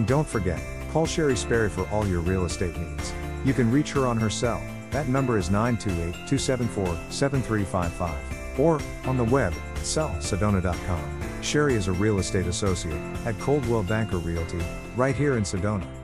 And don't forget, call Sherry Sperry for all your real estate needs. You can reach her on her cell. That number is 928-274-7355. Or, on the web, sellsedona.com. Sherry is a real estate associate at Coldwell Banker Realty, right here in Sedona.